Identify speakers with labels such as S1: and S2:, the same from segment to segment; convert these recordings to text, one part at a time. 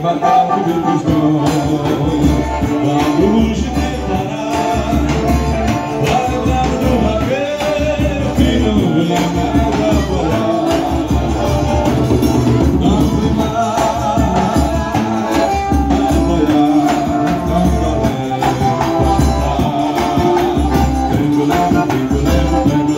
S1: marcado pelos dons. Vamos te declarar, vai lembrar do vaqueiro que não vem mais apoiar. Não vem mais apoiar, não vai tengo, tengo, tengo, tengo,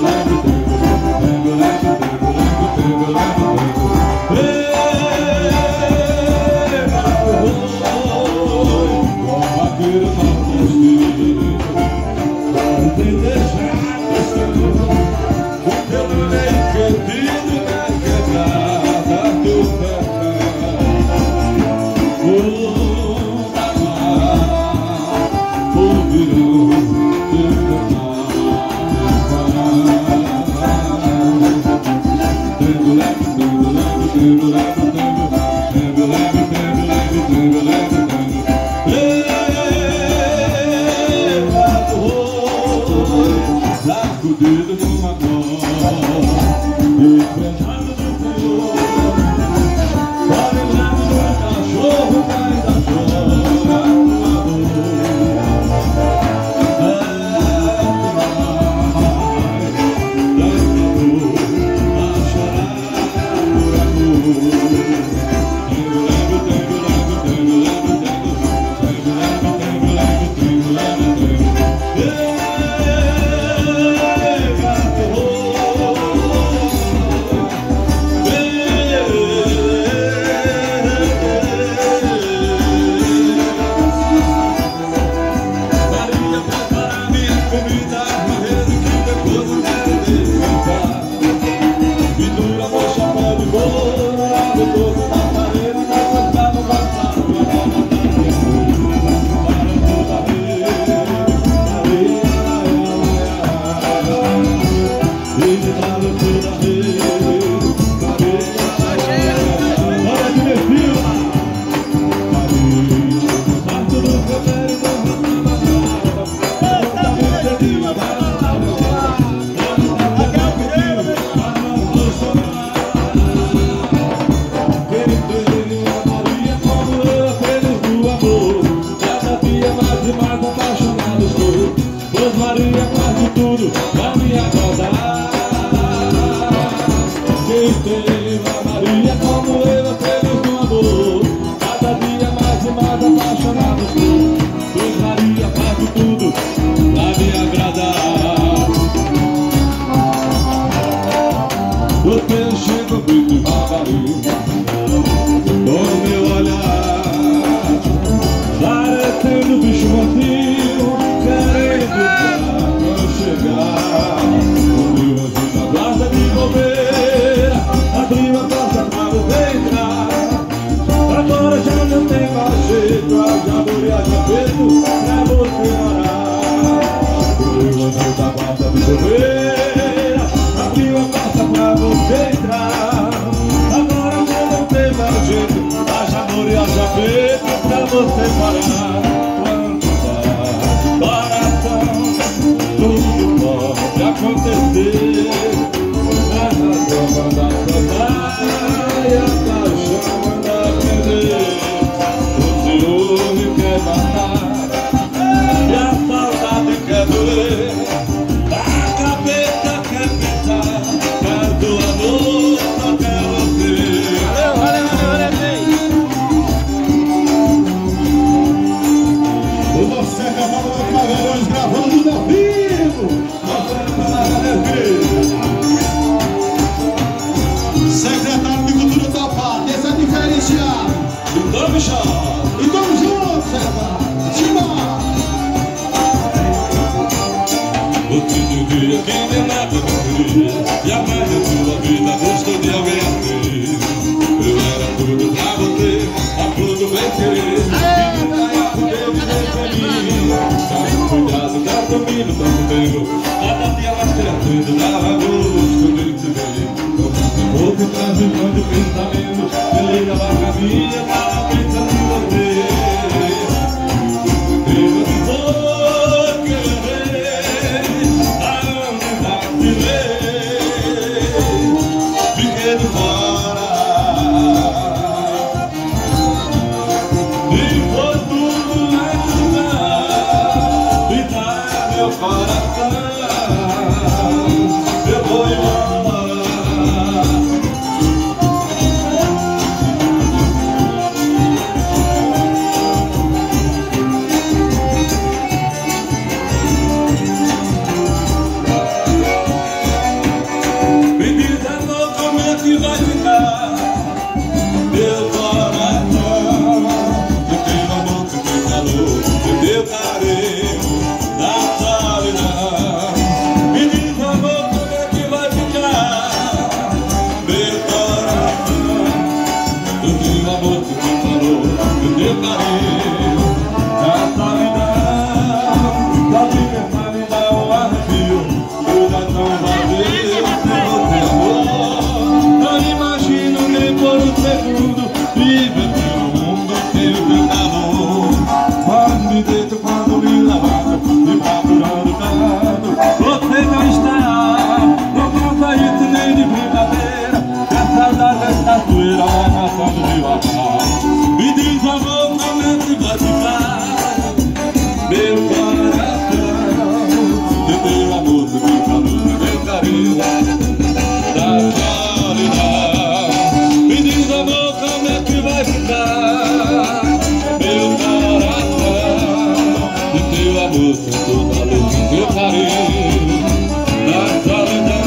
S1: que vai ficar meu coração. Eu tenho amor, eu tenho calor, eu tenho carinho da solidão. Me diz, amor, como é que vai ficar meu coração. Eu tenho amor, eu tenho calor, eu tenho carinho da solidão. Pode pensar, me dá um arrepio, coração vazio sem você, amor. Não imagino nem por um segundo viver pelo mundo sem o teu calor. Mas me deito quando me levanto e procurando tanto. Você não está, não conta isso nem de brincadeira. Que a saudade é tatueira, vai passando devagar. Me diz, amor, como é que vai ficar meu coração. Eu tenho amor, eu tenho calor, eu tenho carinho da solidão. Me diz, amor, como é que vai ficar meu coração. Eu tenho amor, eu tenho calor, eu tenho carinho da solidão.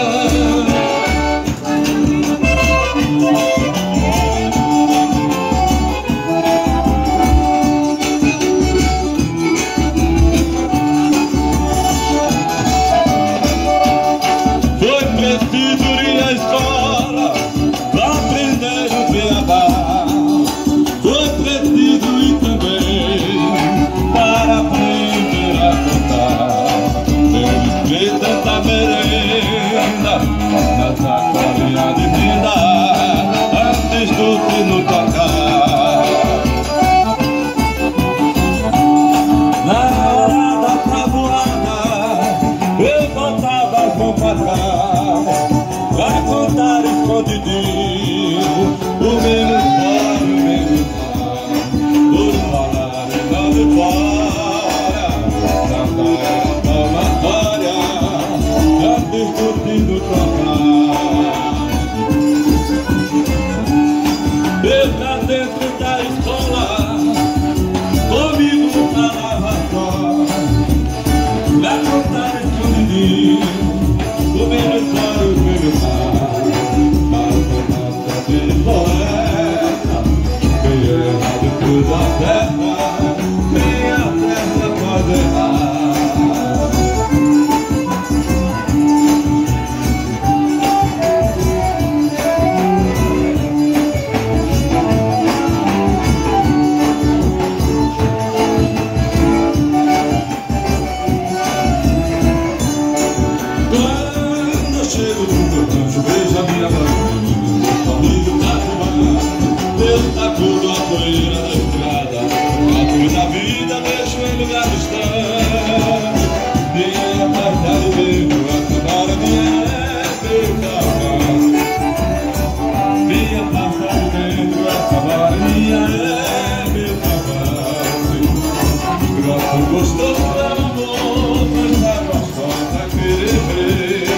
S1: Nessa colinha de vida, antes do sino tocar. Na hora da tabuada, eu botava as mãos pra trás, pra contar escondidinho o mesmo fora, o mesmo fora. Por falar em lá de fora, cantar era palmatória, antes do sino tocar. Eu pra dentro da escola, comigo não falava só, pra contar escondidinho o meu história, o meu mar. Mas de poeta, quem erra de tudo acerta, quem acerta pode errar. Chego do meu rancho, vejo a minha família, amigo tá fumando, eu tá tudo a poeira da estrada, a cruz da vida deixo em lugar distante. Minha parte de vento, essa hora minha é meu carro. Minha parte de vento, essa hora minha é meu cavalo. Grosso, gostoso é o amor, mas tá gostosa querer ver.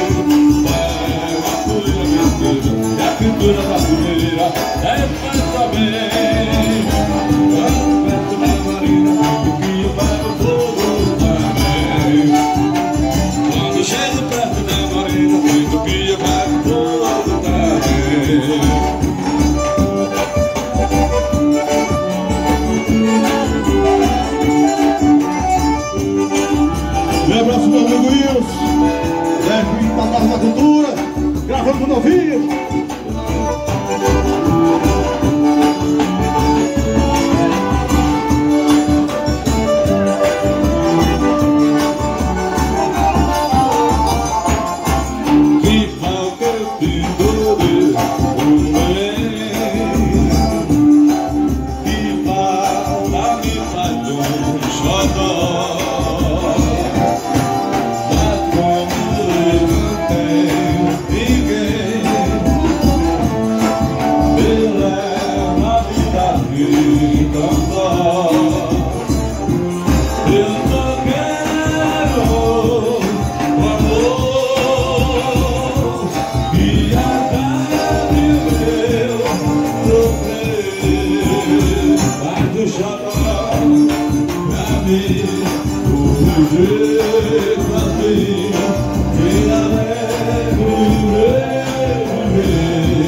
S1: E a pintura da fogueira é mais também. Quando perto da marina, o rio vai no fogo também. Quando chego perto da marina, o rio vai no fogo também.
S2: Um abraço, meu amigo Wilson, técnico da Casa da Cultura, gravando novinho.
S1: Viver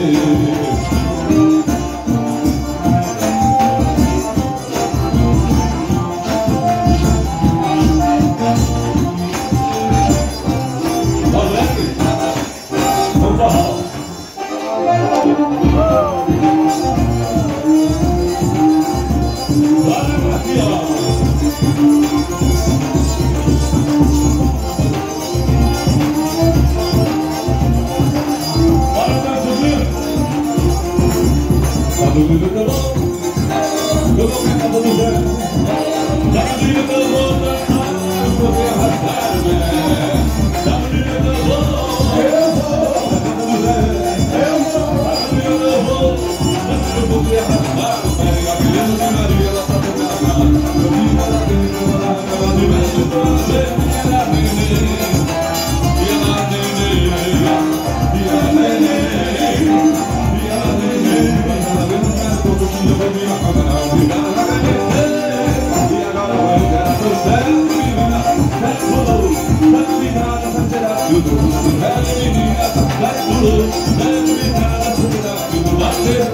S1: dormindo que eu vou pra casa do Zé. Tá dormindo que eu vou dançar, eu vou me arrastar, né? Tá dormindo que eu vou pra casa do Zé. Tá dormindo que eu vou me arrastar, né? A beleza de Maria, ela tá tocando. Eu vi ela dentro, ela me mexe pra você. Ela neném, e ela neném, e ela neném, e ela neném. Todo dia vou me apagar, obrigado a e agora vai dar pro céu, menina, vai pulou, vai virada, vai tirar tudo, vai menina, vai pulou, vai virada, vai tirar tudo, vai ter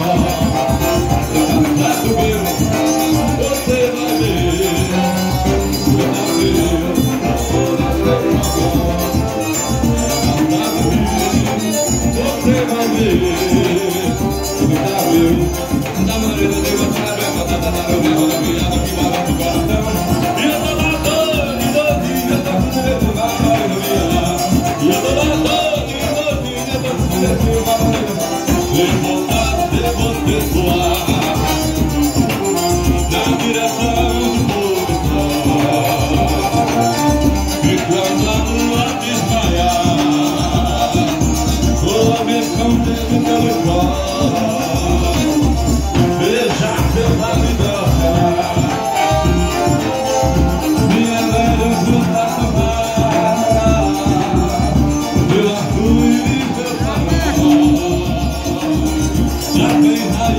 S1: vai subir, você vai ver, você vai ver, você vai ver, da maneira de você vai botar da minha roda piada que vai lá pro coração. E eu tô lá doido, eu tô com medo da maioria. E eu tô lá doido, eu tô com medo da maioria. Eu vou voar na direção do povo. E quando a lua desmaiar, vou me esconder no telefone. Pela vida, minha velha fruta do mar, pela fluir e pelo amor, já tem raiz